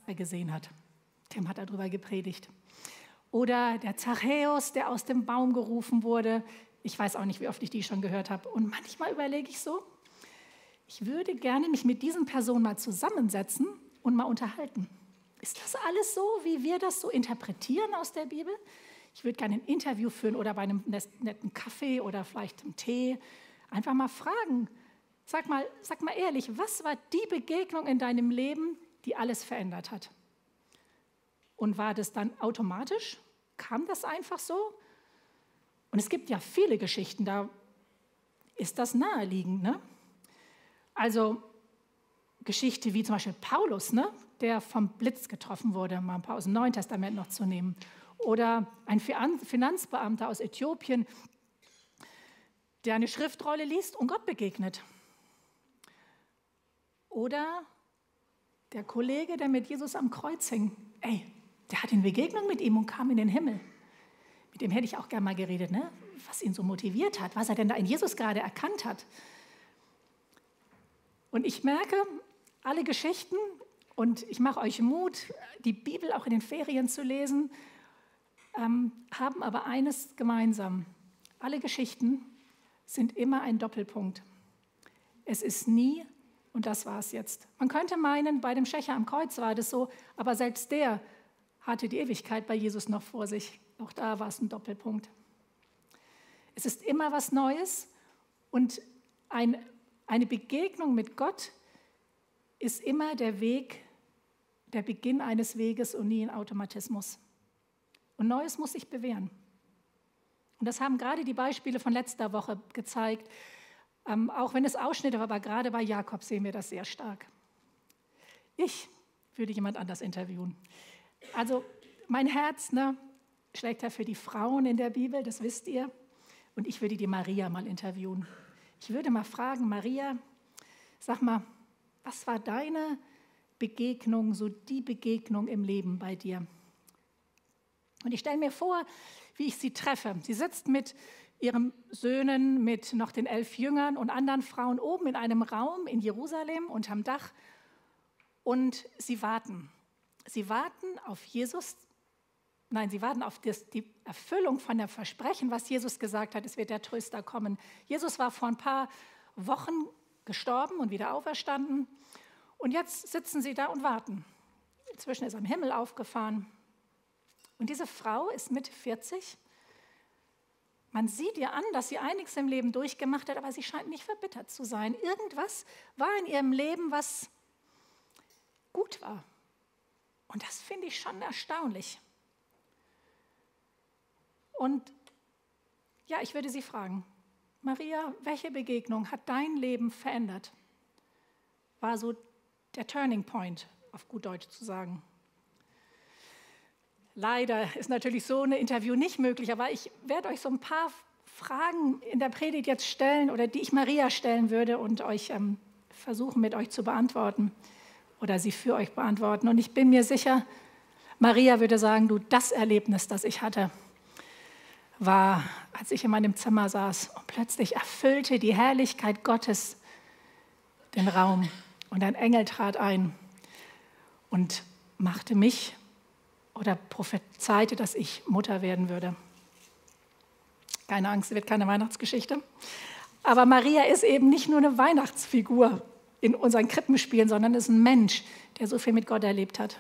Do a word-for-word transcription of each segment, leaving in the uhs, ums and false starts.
er gesehen hat. Tim hat darüber gepredigt. Oder der Zachäus, der aus dem Baum gerufen wurde. Ich weiß auch nicht, wie oft ich die schon gehört habe. Und manchmal überlege ich so, ich würde gerne mich mit diesen Personen mal zusammensetzen und mal unterhalten. Ist das alles so, wie wir das so interpretieren aus der Bibel? Ich würde gerne ein Interview führen oder bei einem netten Kaffee oder vielleicht einem Tee einfach mal fragen. Sag mal, sag mal ehrlich, was war die Begegnung in deinem Leben, die alles verändert hat? Und war das dann automatisch? Kam das einfach so? Und es gibt ja viele Geschichten, da ist das naheliegend, ne? Also Geschichte wie zum Beispiel Paulus, ne? Der vom Blitz getroffen wurde, mal ein paar aus dem Neuen Testament noch zu nehmen. Oder ein Finanzbeamter aus Äthiopien, der eine Schriftrolle liest und Gott begegnet. Oder der Kollege, der mit Jesus am Kreuz hing. Ey, der hat eine Begegnung mit ihm und kam in den Himmel. Mit dem hätte ich auch gerne mal geredet, ne? Was ihn so motiviert hat, was er denn da in Jesus gerade erkannt hat. Und ich merke, alle Geschichten, und ich mache euch Mut, die Bibel auch in den Ferien zu lesen, ähm, haben aber eines gemeinsam. Alle Geschichten sind immer ein Doppelpunkt. Es ist nie, und das war es jetzt. Man könnte meinen, bei dem Schächer am Kreuz war das so, aber selbst der hatte die Ewigkeit bei Jesus noch vor sich. Auch da war es ein Doppelpunkt. Es ist immer was Neues und ein, eine Begegnung mit Gott ist immer der Weg, der Beginn eines Weges und nie ein Automatismus. Und Neues muss sich bewähren. Und das haben gerade die Beispiele von letzter Woche gezeigt. Ähm, auch wenn es Ausschnitte war, aber gerade bei Jakob sehen wir das sehr stark. Ich würde jemand anders interviewen. Also mein Herz, ne, schlägt ja für die Frauen in der Bibel, das wisst ihr. Und ich würde die Maria mal interviewen. Ich würde mal fragen, Maria, sag mal, was war deine Begegnung, so die Begegnung im Leben bei dir? Und ich stelle mir vor, wie ich sie treffe. Sie sitzt mit ihren Söhnen, mit noch den elf Jüngern und anderen Frauen oben in einem Raum in Jerusalem unterm Dach und sie warten. Sie warten auf Jesus, nein, sie warten auf das, die Erfüllung von dem Versprechen, was Jesus gesagt hat, es wird der Tröster kommen. Jesus war vor ein paar Wochen gestorben und wieder auferstanden und jetzt sitzen sie da und warten. Inzwischen ist am Himmel aufgefahren. Und diese Frau ist Mitte vierzig. Man sieht ihr an, dass sie einiges im Leben durchgemacht hat, aber sie scheint nicht verbittert zu sein. Irgendwas war in ihrem Leben, was gut war. Und das finde ich schon erstaunlich. Und ja, ich würde Sie fragen, Maria, welche Begegnung hat dein Leben verändert? War so der Turning Point, auf gut Deutsch zu sagen. Leider ist natürlich so ein Interview nicht möglich, aber ich werde euch so ein paar Fragen in der Predigt jetzt stellen oder die ich Maria stellen würde und euch ähm, versuchen mit euch zu beantworten oder sie für euch beantworten. Und ich bin mir sicher, Maria würde sagen, du, das Erlebnis, das ich hatte, war, als ich in meinem Zimmer saß und plötzlich erfüllte die Herrlichkeit Gottes den Raum und ein Engel trat ein und machte mich oder prophezeite, dass ich Mutter werden würde. Keine Angst, es wird keine Weihnachtsgeschichte. Aber Maria ist eben nicht nur eine Weihnachtsfigur in unseren Krippenspielen, sondern ist ein Mensch, der so viel mit Gott erlebt hat.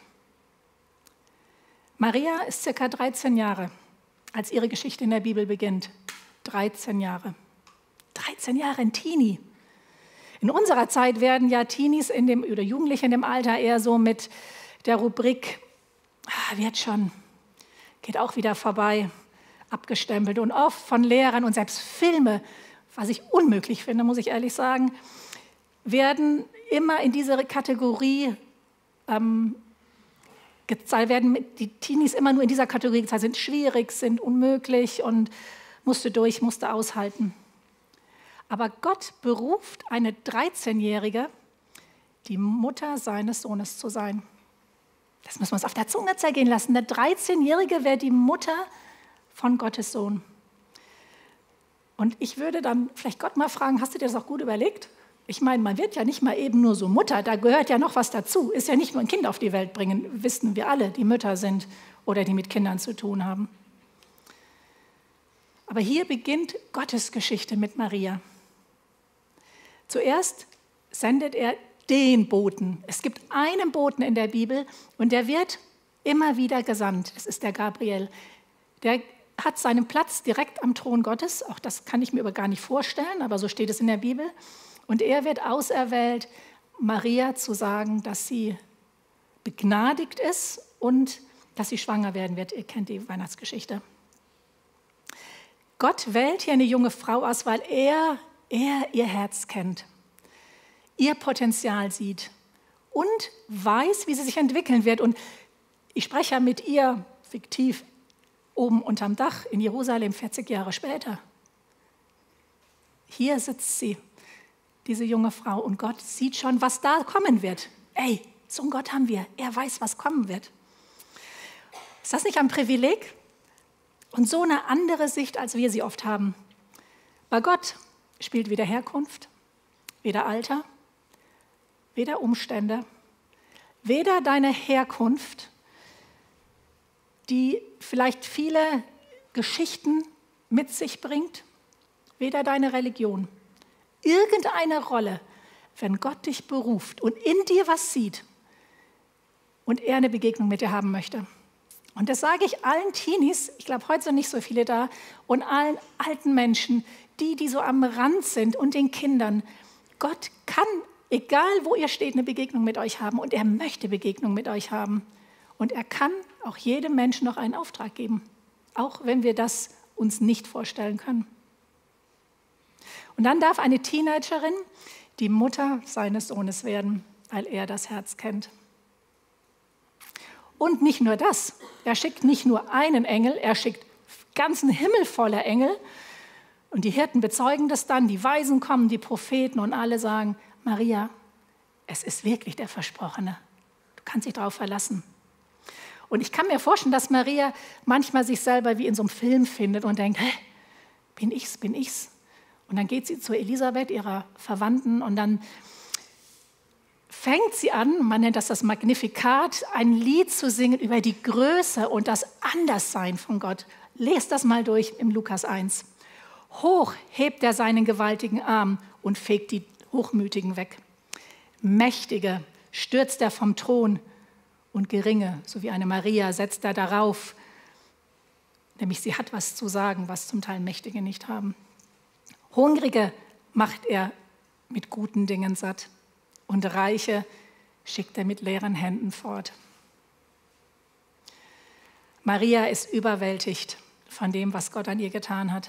Maria ist circa dreizehn Jahre, als ihre Geschichte in der Bibel beginnt. dreizehn Jahre. dreizehn Jahre, ein Teenie. In unserer Zeit werden ja Teenies in dem, oder Jugendliche in dem Alter eher so mit der Rubrik Ah, wird schon, geht auch wieder vorbei, abgestempelt und oft von Lehrern und selbst Filme, was ich unmöglich finde, muss ich ehrlich sagen, werden immer in diese Kategorie ähm, gezeigt, werden die Teenies immer nur in dieser Kategorie gezeigt, sind schwierig, sind unmöglich und musste durch, musste aushalten. Aber Gott beruft eine dreizehnjährige, die Mutter seines Sohnes zu sein. Das müssen wir uns auf der Zunge zergehen lassen. Eine dreizehnjährige wäre die Mutter von Gottes Sohn. Und ich würde dann vielleicht Gott mal fragen, hast du dir das auch gut überlegt? Ich meine, man wird ja nicht mal eben nur so Mutter, da gehört ja noch was dazu. Ist ja nicht nur ein Kind auf die Welt bringen, wissen wir alle, die Mütter sind oder die mit Kindern zu tun haben. Aber hier beginnt Gottes Geschichte mit Maria. Zuerst sendet er den Boten. Es gibt einen Boten in der Bibel und der wird immer wieder gesandt. Es ist der Gabriel. Der hat seinen Platz direkt am Thron Gottes. Auch das kann ich mir aber gar nicht vorstellen, aber so steht es in der Bibel. Und er wird auserwählt, Maria zu sagen, dass sie begnadigt ist und dass sie schwanger werden wird. Ihr kennt die Weihnachtsgeschichte. Gott wählt hier eine junge Frau aus, weil er, er ihr Herz kennt, ihr Potenzial sieht und weiß, wie sie sich entwickeln wird. Und ich spreche ja mit ihr fiktiv oben unterm Dach in Jerusalem vierzig Jahre später. Hier sitzt sie, diese junge Frau, und Gott sieht schon, was da kommen wird. Ey, so einen Gott haben wir. Er weiß, was kommen wird. Ist das nicht ein Privileg? Und so eine andere Sicht, als wir sie oft haben. Bei Gott spielt weder Herkunft, weder Alter, weder Umstände, weder deine Herkunft, die vielleicht viele Geschichten mit sich bringt, weder deine Religion, irgendeine Rolle, wenn Gott dich beruft und in dir was sieht und er eine Begegnung mit dir haben möchte. Und das sage ich allen Teenies, ich glaube, heute sind nicht so viele da, und allen alten Menschen, die, die so am Rand sind, und den Kindern. Gott kann, egal wo ihr steht, eine Begegnung mit euch haben, und er möchte Begegnung mit euch haben. Und er kann auch jedem Menschen noch einen Auftrag geben, auch wenn wir das uns nicht vorstellen können. Und dann darf eine Teenagerin die Mutter seines Sohnes werden, weil er das Herz kennt. Und nicht nur das, er schickt nicht nur einen Engel, er schickt ganzen Himmel voller Engel. Und die Hirten bezeugen das dann, die Weisen kommen, die Propheten, und alle sagen, Maria, es ist wirklich der Versprochene. Du kannst dich darauf verlassen. Und ich kann mir vorstellen, dass Maria manchmal sich selber wie in so einem Film findet und denkt, hä, bin ich's, bin ich's? Und dann geht sie zu Elisabeth, ihrer Verwandten, und dann fängt sie an, man nennt das das Magnificat, ein Lied zu singen über die Größe und das Anderssein von Gott. Lest das mal durch im Lukas eins. Hoch hebt er seinen gewaltigen Arm und fegt die Hochmütigen weg. Mächtige stürzt er vom Thron und Geringe, so wie eine Maria, setzt er darauf. Nämlich sie hat was zu sagen, was zum Teil Mächtige nicht haben. Hungrige macht er mit guten Dingen satt. Und Reiche schickt er mit leeren Händen fort. Maria ist überwältigt von dem, was Gott an ihr getan hat.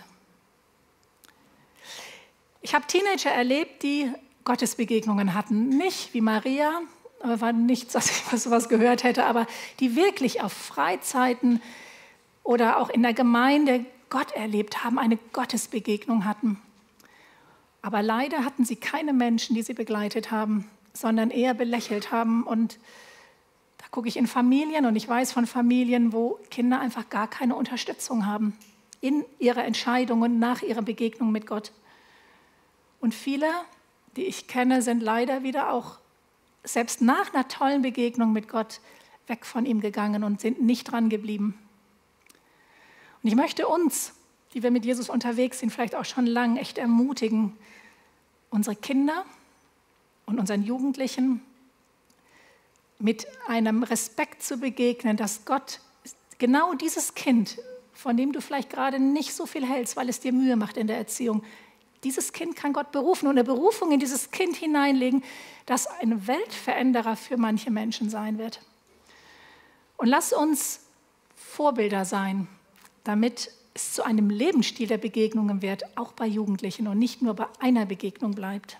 Ich habe Teenager erlebt, die Gottesbegegnungen hatten. Nicht wie Maria, aber war nichts, dass ich sowas gehört hätte, aber die wirklich auf Freizeiten oder auch in der Gemeinde Gott erlebt haben, eine Gottesbegegnung hatten. Aber leider hatten sie keine Menschen, die sie begleitet haben, sondern eher belächelt haben. Und da gucke ich in Familien, und ich weiß von Familien, wo Kinder einfach gar keine Unterstützung haben in ihrer Entscheidungen nach ihrer Begegnung mit Gott. Und viele, die ich kenne, sind leider wieder auch selbst nach einer tollen Begegnung mit Gott weg von ihm gegangen und sind nicht dran geblieben. Und ich möchte uns, die wir mit Jesus unterwegs sind, vielleicht auch schon lang, echt ermutigen, unsere Kinder und unseren Jugendlichen mit einem Respekt zu begegnen, dass Gott genau dieses Kind, von dem du vielleicht gerade nicht so viel hältst, weil es dir Mühe macht in der Erziehung, dieses Kind kann Gott berufen und eine Berufung in dieses Kind hineinlegen, das ein Weltveränderer für manche Menschen sein wird. Und lass uns Vorbilder sein, damit es zu einem Lebensstil der Begegnungen wird, auch bei Jugendlichen, und nicht nur bei einer Begegnung bleibt.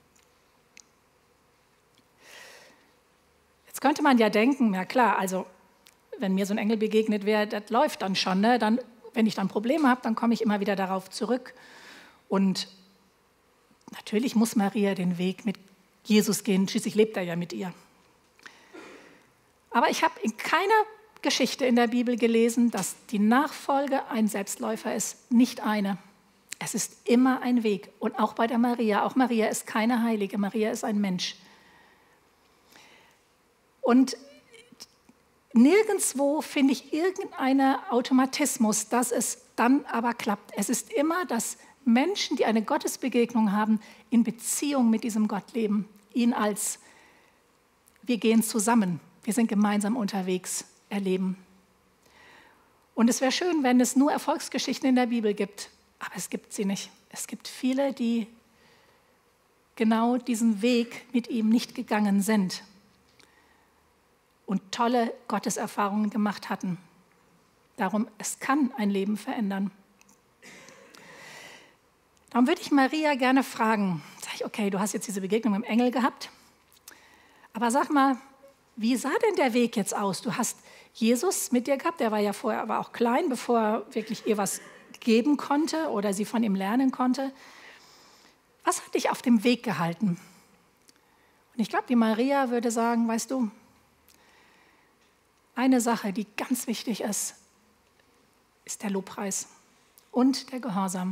Jetzt könnte man ja denken, ja klar, also wenn mir so ein Engel begegnet wäre, das läuft dann schon. Ne? Dann, wenn ich dann Probleme habe, dann komme ich immer wieder darauf zurück. Und natürlich muss Maria den Weg mit Jesus gehen, schließlich lebt er ja mit ihr. Aber ich habe in keiner Geschichte in der Bibel gelesen, dass die Nachfolge ein Selbstläufer ist, nicht eine. Es ist immer ein Weg. Und auch bei der Maria. Auch Maria ist keine Heilige. Maria ist ein Mensch. Und nirgendwo finde ich irgendeinen Automatismus, dass es dann aber klappt. Es ist immer, dass Menschen, die eine Gottesbegegnung haben, in Beziehung mit diesem Gott leben. Ihn als, wir gehen zusammen, wir sind gemeinsam unterwegs, erleben. Und es wäre schön, wenn es nur Erfolgsgeschichten in der Bibel gibt, aber es gibt sie nicht. Es gibt viele, die genau diesen Weg mit ihm nicht gegangen sind und tolle Gotteserfahrungen gemacht hatten. Darum, es kann ein Leben verändern. Darum würde ich Maria gerne fragen, sag ich, okay, du hast jetzt diese Begegnung mit dem Engel gehabt, aber sag mal, wie sah denn der Weg jetzt aus? Du hast Jesus mit dir gehabt, der war ja vorher aber auch klein, bevor er wirklich ihr was geben konnte oder sie von ihm lernen konnte. Was hat dich auf dem Weg gehalten? Und ich glaube, die Maria würde sagen, weißt du, eine Sache, die ganz wichtig ist, ist der Lobpreis und der Gehorsam.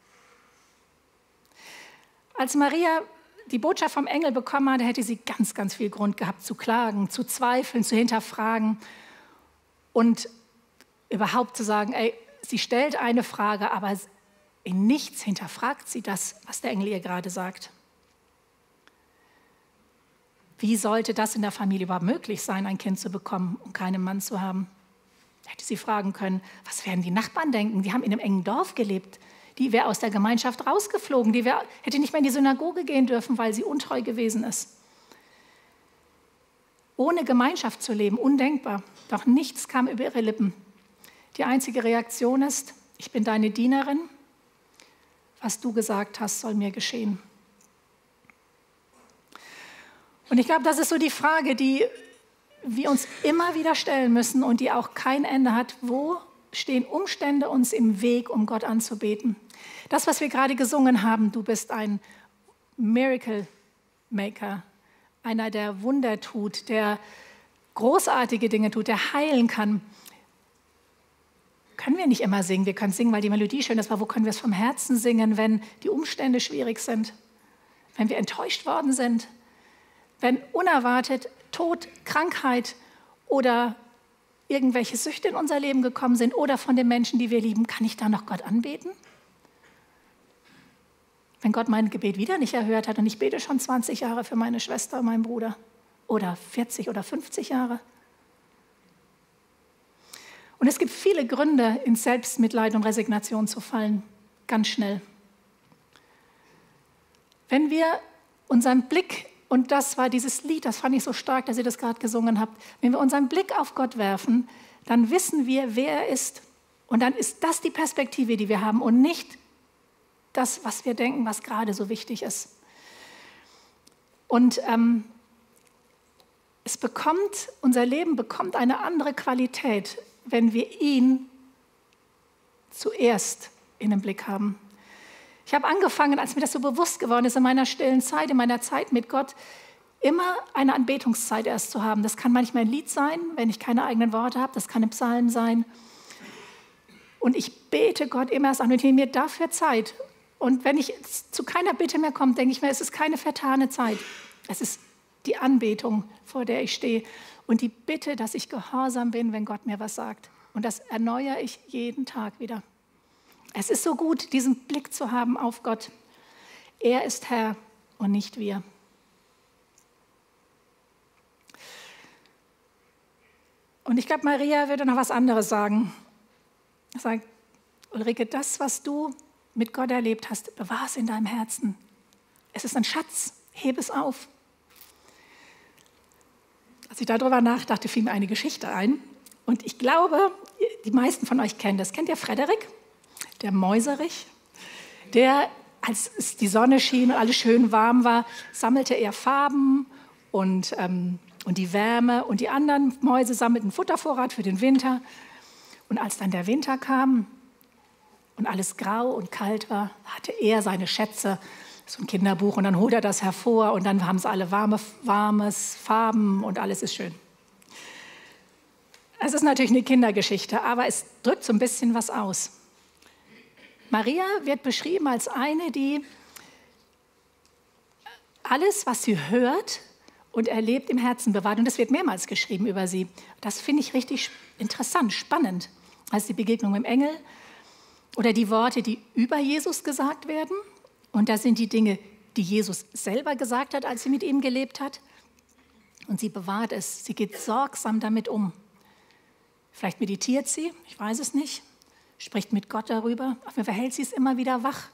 Als Maria die Botschaft vom Engel bekommen hat, hätte sie ganz, ganz viel Grund gehabt zu klagen, zu zweifeln, zu hinterfragen und überhaupt zu sagen, ey, sie stellt eine Frage, aber in nichts hinterfragt sie das, was der Engel ihr gerade sagt. Wie sollte das in der Familie überhaupt möglich sein, ein Kind zu bekommen und keinen Mann zu haben? Hätte sie fragen können, was werden die Nachbarn denken? Die haben in einem engen Dorf gelebt. Die wäre aus der Gemeinschaft rausgeflogen. Die wär, hätte nicht mehr in die Synagoge gehen dürfen, weil sie untreu gewesen ist. Ohne Gemeinschaft zu leben, undenkbar. Doch nichts kam über ihre Lippen. Die einzige Reaktion ist, ich bin deine Dienerin. Was du gesagt hast, soll mir geschehen. Und ich glaube, das ist so die Frage, die wir uns immer wieder stellen müssen und die auch kein Ende hat. Wo stehen Umstände uns im Weg, um Gott anzubeten? Das, was wir gerade gesungen haben, du bist ein Miracle Maker, einer, der Wunder tut, der großartige Dinge tut, der heilen kann. Können wir nicht immer singen. Wir können singen, weil die Melodie schön ist, aber wo können wir es vom Herzen singen, wenn die Umstände schwierig sind, wenn wir enttäuscht worden sind, wenn unerwartet Tod, Krankheit oder irgendwelche Süchte in unser Leben gekommen sind oder von den Menschen, die wir lieben, kann ich da noch Gott anbeten? Wenn Gott mein Gebet wieder nicht erhört hat und ich bete schon zwanzig Jahre für meine Schwester und meinen Bruder oder vierzig oder fünfzig Jahre. Und es gibt viele Gründe, in Selbstmitleid und Resignation zu fallen, ganz schnell. Wenn wir unseren Blick, und das war dieses Lied, das fand ich so stark, dass ihr das gerade gesungen habt, wenn wir unseren Blick auf Gott werfen, dann wissen wir, wer er ist. Und dann ist das die Perspektive, die wir haben und nicht das, was wir denken, was gerade so wichtig ist. Und ähm, es bekommt, unser Leben bekommt eine andere Qualität, wenn wir ihn zuerst in den Blick haben. Ich habe angefangen, als mir das so bewusst geworden ist, in meiner stillen Zeit, in meiner Zeit mit Gott, immer eine Anbetungszeit erst zu haben. Das kann manchmal ein Lied sein, wenn ich keine eigenen Worte habe. Das kann ein Psalm sein. Und ich bete Gott immer erst an und ich nehme mir dafür Zeit. Und wenn ich zu keiner Bitte mehr komme, denke ich mir, es ist keine vertane Zeit. Es ist die Anbetung, vor der ich stehe. Und die Bitte, dass ich gehorsam bin, wenn Gott mir was sagt. Und das erneuere ich jeden Tag wieder. Es ist so gut, diesen Blick zu haben auf Gott. Er ist Herr und nicht wir. Und ich glaube, Maria würde noch was anderes sagen. Er sagt, Ulrike, das, was du mit Gott erlebt hast, bewahr es in deinem Herzen. Es ist ein Schatz, heb es auf. Als ich darüber nachdachte, fiel mir eine Geschichte ein. Und ich glaube, die meisten von euch kennen das. Kennt ihr Frederik? Der Mäuserich, der, als es die Sonne schien und alles schön warm war, sammelte er Farben und, ähm, und die Wärme. Und die anderen Mäuse sammelten Futtervorrat für den Winter. Und als dann der Winter kam und alles grau und kalt war, hatte er seine Schätze, so ein Kinderbuch, und dann holt er das hervor und dann haben sie alle warme, warmes Farben und alles ist schön. Es ist natürlich eine Kindergeschichte, aber es drückt so ein bisschen was aus. Maria wird beschrieben als eine, die alles, was sie hört und erlebt, im Herzen bewahrt. Und das wird mehrmals geschrieben über sie. Das finde ich richtig interessant, spannend. Also die Begegnung mit dem Engel oder die Worte, die über Jesus gesagt werden. Und das sind die Dinge, die Jesus selber gesagt hat, als sie mit ihm gelebt hat. Und sie bewahrt es. Sie geht sorgsam damit um. Vielleicht meditiert sie, ich weiß es nicht, spricht mit Gott darüber. Auf jeden Fall hält sie es immer wieder wach.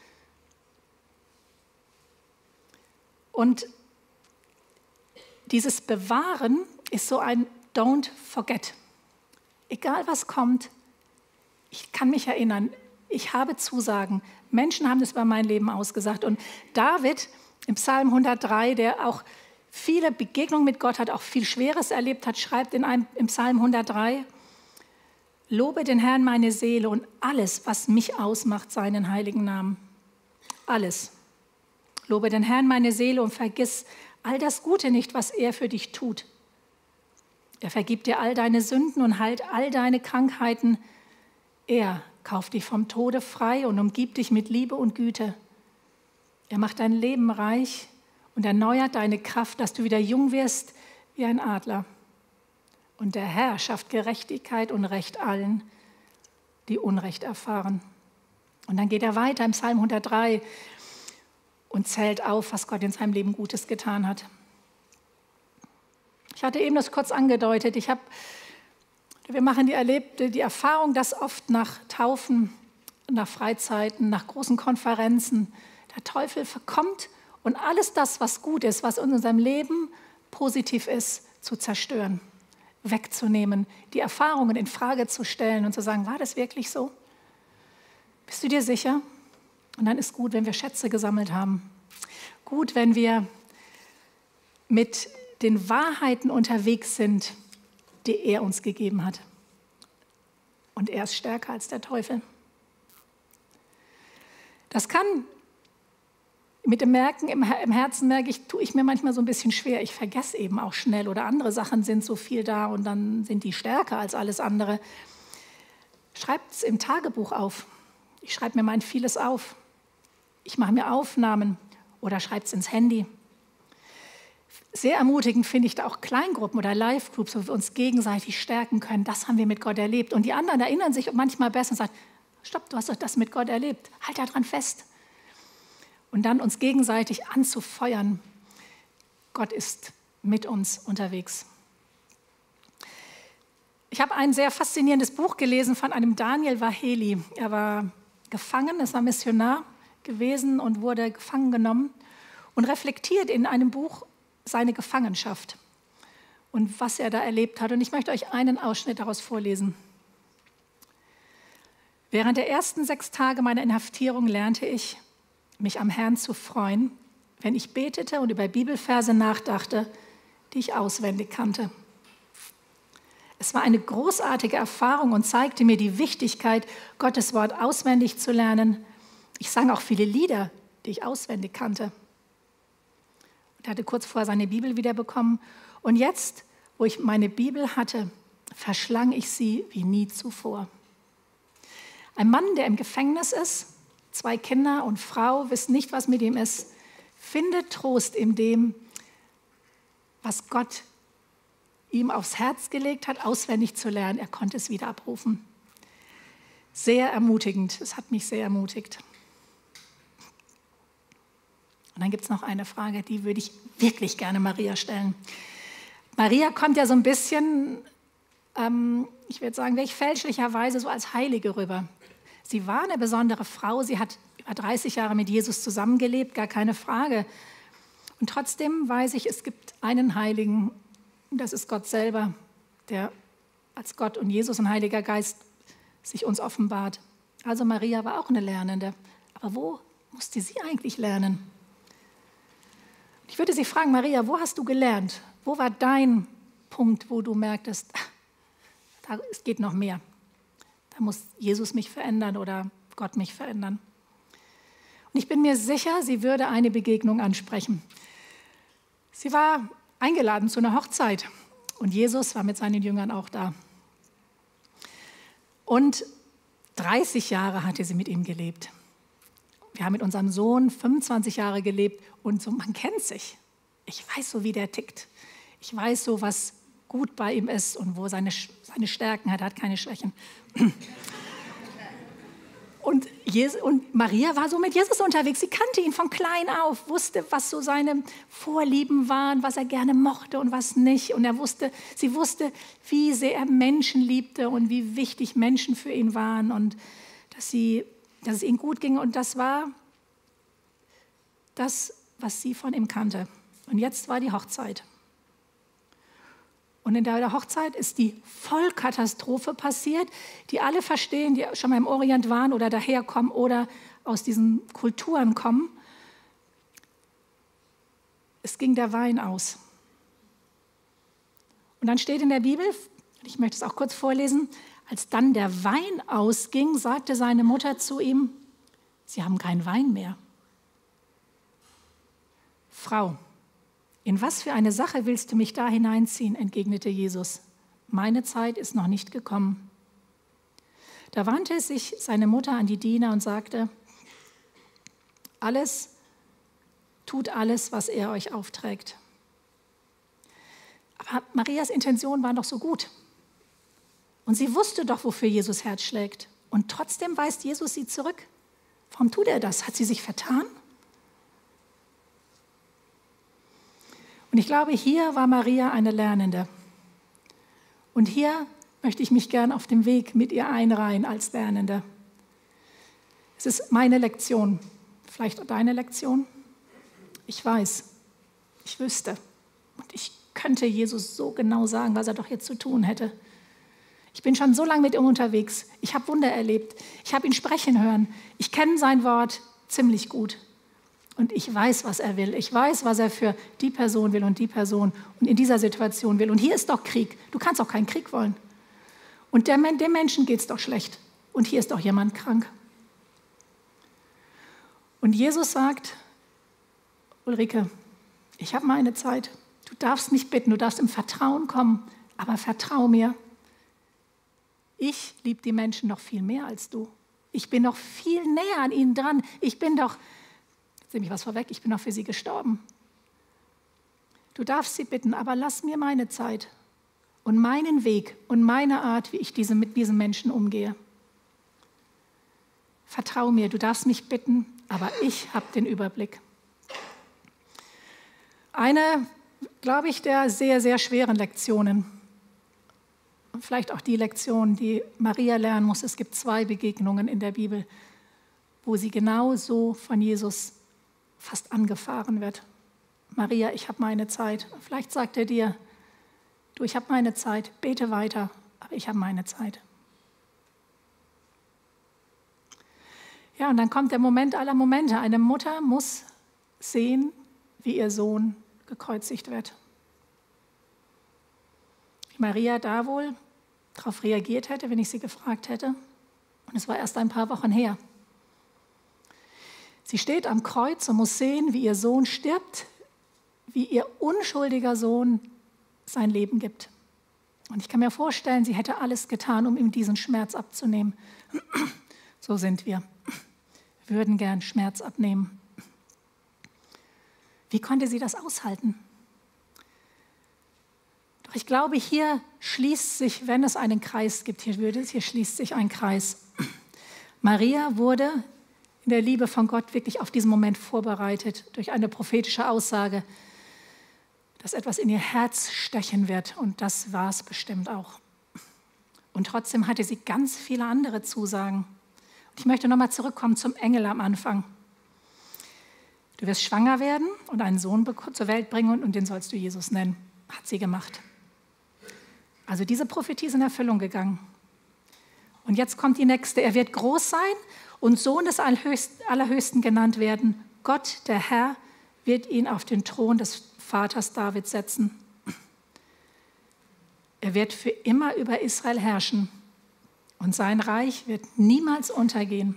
Und dieses Bewahren ist so ein Don't forget. Egal was kommt, ich kann mich erinnern, ich habe Zusagen. Menschen haben das über mein Leben ausgesagt. Und David im Psalm hundertdrei, der auch viele Begegnungen mit Gott hat, auch viel Schweres erlebt hat, schreibt in einem, im Psalm hundertdrei, lobe den Herrn meine Seele und alles, was mich ausmacht, seinen heiligen Namen. Alles. Lobe den Herrn meine Seele und vergiss all das Gute nicht, was er für dich tut. Er vergibt dir all deine Sünden und heilt all deine Krankheiten. Er kauft dich vom Tode frei und umgibt dich mit Liebe und Güte. Er macht dein Leben reich und erneuert deine Kraft, dass du wieder jung wirst wie ein Adler. Und der Herr schafft Gerechtigkeit und Recht allen, die Unrecht erfahren. Und dann geht er weiter im Psalm hundertdrei und zählt auf, was Gott in seinem Leben Gutes getan hat. Ich hatte eben das kurz angedeutet. Ich habe, wir machen die, erlebte, die Erfahrung, dass oft nach Taufen, nach Freizeiten, nach großen Konferenzen der Teufel verkommt und alles das, was gut ist, was in unserem Leben positiv ist, zu zerstören, wegzunehmen, die Erfahrungen in Frage zu stellen und zu sagen, war das wirklich so? Bist du dir sicher? Und dann ist gut, wenn wir Schätze gesammelt haben. Gut, wenn wir mit den Wahrheiten unterwegs sind, die er uns gegeben hat. Und er ist stärker als der Teufel. Das kann mit dem Merken, im Herzen merke ich, tue ich mir manchmal so ein bisschen schwer. Ich vergesse eben auch schnell oder andere Sachen sind so viel da und dann sind die stärker als alles andere. Schreibt es im Tagebuch auf. Ich schreibe mir mein vieles auf. Ich mache mir Aufnahmen oder schreibe es ins Handy. Sehr ermutigend finde ich da auch Kleingruppen oder Live-Groups, wo wir uns gegenseitig stärken können. Das haben wir mit Gott erlebt. Und die anderen erinnern sich manchmal besser und sagen, stopp, du hast doch das mit Gott erlebt. Halt daran fest. Und dann uns gegenseitig anzufeuern. Gott ist mit uns unterwegs. Ich habe ein sehr faszinierendes Buch gelesen von einem Daniel Vaheli. Er war gefangen, er war Missionar gewesen und wurde gefangen genommen und reflektiert in einem Buch seine Gefangenschaft und was er da erlebt hat. Und ich möchte euch einen Ausschnitt daraus vorlesen. Während der ersten sechs Tage meiner Inhaftierung lernte ich, mich am Herrn zu freuen, wenn ich betete und über Bibelverse nachdachte, die ich auswendig kannte. Es war eine großartige Erfahrung und zeigte mir die Wichtigkeit, Gottes Wort auswendig zu lernen. Ich sang auch viele Lieder, die ich auswendig kannte. Er hatte kurz vorher seine Bibel wiederbekommen. Und jetzt, wo ich meine Bibel hatte, verschlang ich sie wie nie zuvor. Ein Mann, der im Gefängnis ist, zwei Kinder und Frau, wissen nicht, was mit ihm ist, findet Trost in dem, was Gott ihm aufs Herz gelegt hat, auswendig zu lernen. Er konnte es wieder abrufen. Sehr ermutigend. Es hat mich sehr ermutigt. Und dann gibt es noch eine Frage, die würde ich wirklich gerne Maria stellen. Maria kommt ja so ein bisschen, ähm, ich würde sagen, wirklich fälschlicherweise so als Heilige rüber. Sie war eine besondere Frau, sie hat über dreißig Jahre mit Jesus zusammengelebt, gar keine Frage. Und trotzdem weiß ich, es gibt einen Heiligen, das ist Gott selber, der als Gott und Jesus und Heiliger Geist sich uns offenbart. Also Maria war auch eine Lernende. Aber wo musste sie eigentlich lernen? Ich würde Sie fragen, Maria, wo hast du gelernt? Wo war dein Punkt, wo du merktest, da, es geht noch mehr? Da muss Jesus mich verändern oder Gott mich verändern. Und ich bin mir sicher, sie würde eine Begegnung ansprechen. Sie war eingeladen zu einer Hochzeit und Jesus war mit seinen Jüngern auch da. Und dreißig Jahre hatte sie mit ihm gelebt. Wir haben mit unserem Sohn fünfundzwanzig Jahre gelebt und so, man kennt sich. Ich weiß so, wie der tickt. Ich weiß so, was gut bei ihm ist und wo seine, seine Stärken hat. Er hat keine Schwächen. Und, Jesus, und Maria war so mit Jesus unterwegs. Sie kannte ihn von klein auf, wusste, was so seine Vorlieben waren, was er gerne mochte und was nicht. Und er wusste, sie wusste, wie sehr er Menschen liebte und wie wichtig Menschen für ihn waren und dass, sie, dass es ihm gut ging. Und das war das, was sie von ihm kannte. Und jetzt war die Hochzeit. Und in der Hochzeit ist die Vollkatastrophe passiert, die alle verstehen, die schon mal im Orient waren oder daherkommen oder aus diesen Kulturen kommen. Es ging der Wein aus. Und dann steht in der Bibel, ich möchte es auch kurz vorlesen, als dann der Wein ausging, sagte seine Mutter zu ihm, Sie haben keinen Wein mehr. Frau, in was für eine Sache willst du mich da hineinziehen, entgegnete Jesus. Meine Zeit ist noch nicht gekommen. Da wandte sich seine Mutter an die Diener und sagte, alles, tut alles, was er euch aufträgt. Aber Marias Intention war doch so gut. Und sie wusste doch, wofür Jesus Herz schlägt. Und trotzdem weist Jesus sie zurück. Warum tut er das? Hat sie sich vertan? Und ich glaube, hier war Maria eine Lernende. Und hier möchte ich mich gern auf dem Weg mit ihr einreihen als Lernende. Es ist meine Lektion, vielleicht auch deine Lektion. Ich weiß, ich wüsste und ich könnte Jesus so genau sagen, was er doch jetzt zu tun hätte. Ich bin schon so lange mit ihm unterwegs. Ich habe Wunder erlebt. Ich habe ihn sprechen hören. Ich kenne sein Wort ziemlich gut. Und ich weiß, was er will. Ich weiß, was er für die Person will und die Person und in dieser Situation will. Und hier ist doch Krieg. Du kannst auch keinen Krieg wollen. Und der, dem Menschen geht es doch schlecht. Und hier ist doch jemand krank. Und Jesus sagt, Ulrike, ich habe meine Zeit. Du darfst mich bitten, du darfst im Vertrauen kommen. Aber vertrau mir. Ich liebe die Menschen noch viel mehr als du. Ich bin noch viel näher an ihnen dran. Ich bin doch... Sieh mich was vorweg, ich bin auch für sie gestorben. Du darfst sie bitten, aber lass mir meine Zeit und meinen Weg und meine Art, wie ich diese, mit diesen Menschen umgehe. Vertrau mir, du darfst mich bitten, aber ich habe den Überblick. Eine, glaube ich, der sehr, sehr schweren Lektionen und vielleicht auch die Lektion, die Maria lernen muss. Es gibt zwei Begegnungen in der Bibel, wo sie genau so von Jesus fast angefahren wird. Maria, ich habe meine Zeit. Vielleicht sagt er dir, du, ich habe meine Zeit, bete weiter, aber ich habe meine Zeit. Ja, und dann kommt der Moment aller Momente. Eine Mutter muss sehen, wie ihr Sohn gekreuzigt wird. Wie Maria da wohl darauf reagiert hätte, wenn ich sie gefragt hätte. Und es war erst ein paar Wochen her. Sie steht am Kreuz und muss sehen, wie ihr Sohn stirbt, wie ihr unschuldiger Sohn sein Leben gibt. Und ich kann mir vorstellen, sie hätte alles getan, um ihm diesen Schmerz abzunehmen. So sind wir. Wir würden gern Schmerz abnehmen. Wie konnte sie das aushalten? Doch ich glaube, hier schließt sich, wenn es einen Kreis gibt, hier, würde, hier schließt sich ein Kreis. Maria wurde in der Liebe von Gott wirklich auf diesen Moment vorbereitet durch eine prophetische Aussage, dass etwas in ihr Herz stechen wird. Und das war es bestimmt auch. Und trotzdem hatte sie ganz viele andere Zusagen. Und ich möchte nochmal zurückkommen zum Engel am Anfang. Du wirst schwanger werden und einen Sohn zur Welt bringen und den sollst du Jesus nennen. Hat sie gemacht. Also diese Prophetie ist in Erfüllung gegangen. Und jetzt kommt die nächste. Er wird groß sein und Sohn des Allerhöchsten genannt werden. Gott, der Herr, wird ihn auf den Thron des Vaters David setzen. Er wird für immer über Israel herrschen und sein Reich wird niemals untergehen.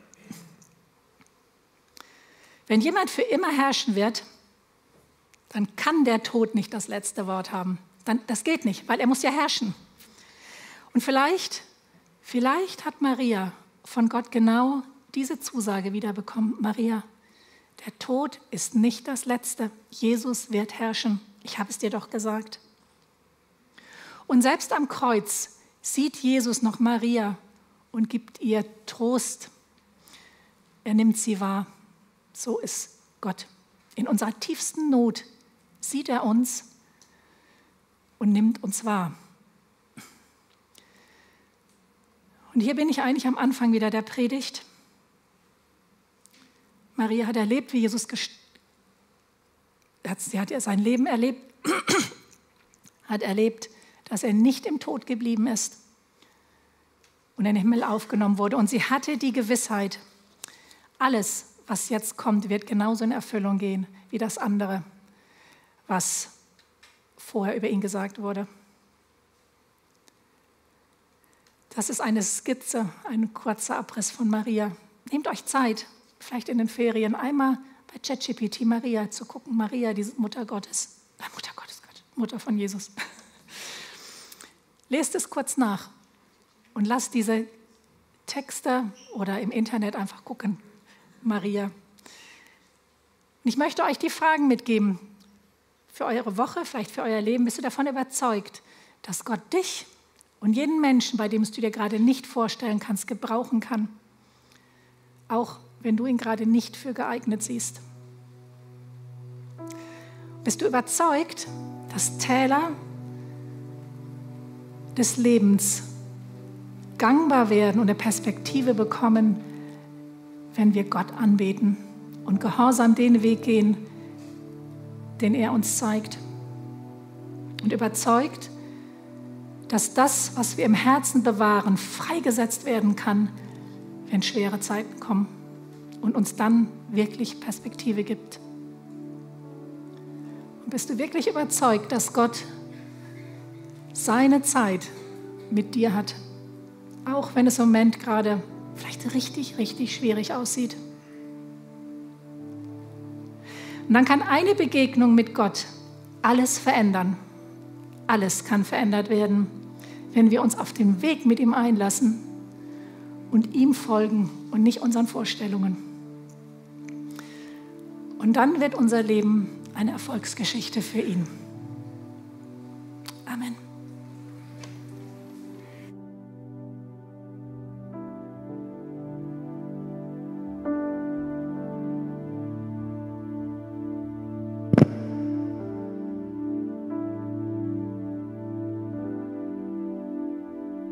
Wenn jemand für immer herrschen wird, dann kann der Tod nicht das letzte Wort haben. Dann, das geht nicht, weil er muss ja herrschen. Und vielleicht, vielleicht hat Maria von Gott genau diese Zusage wiederbekommen: Maria, der Tod ist nicht das Letzte. Jesus wird herrschen. Ich habe es dir doch gesagt. Und selbst am Kreuz sieht Jesus noch Maria und gibt ihr Trost. Er nimmt sie wahr. So ist Gott. In unserer tiefsten Not sieht er uns und nimmt uns wahr. Und hier bin ich eigentlich am Anfang wieder der Predigt. Maria hat erlebt, wie Jesus gestorben ist. Sie hat ja sein Leben erlebt, hat erlebt, dass er nicht im Tod geblieben ist und in den Himmel aufgenommen wurde. Und sie hatte die Gewissheit, alles, was jetzt kommt, wird genauso in Erfüllung gehen wie das andere, was vorher über ihn gesagt wurde. Das ist eine Skizze, ein kurzer Abriss von Maria. Nehmt euch Zeit, vielleicht in den Ferien, einmal bei ChatGPT Maria zu gucken. Maria, die Mutter Gottes, äh, Mutter Gottes, Gott, Mutter von Jesus. Lest es kurz nach und lasst diese Texte oder im Internet einfach gucken. Maria. Und ich möchte euch die Fragen mitgeben für eure Woche, vielleicht für euer Leben. Bist du davon überzeugt, dass Gott dich und jeden Menschen, bei dem du dir gerade nicht vorstellen kannst, gebrauchen kann? Auch wenn du ihn gerade nicht für geeignet siehst. Bist du überzeugt, dass Täler des Lebens gangbar werden und eine Perspektive bekommen, wenn wir Gott anbeten und gehorsam den Weg gehen, den er uns zeigt? Und überzeugt, dass das, was wir im Herzen bewahren, freigesetzt werden kann, wenn schwere Zeiten kommen und uns dann wirklich Perspektive gibt? Und bist du wirklich überzeugt, dass Gott seine Zeit mit dir hat, auch wenn es im Moment gerade vielleicht richtig, richtig schwierig aussieht? Und dann kann eine Begegnung mit Gott alles verändern. Alles kann verändert werden, wenn wir uns auf den Weg mit ihm einlassen und ihm folgen und nicht unseren Vorstellungen. Und dann wird unser Leben eine Erfolgsgeschichte für ihn. Amen.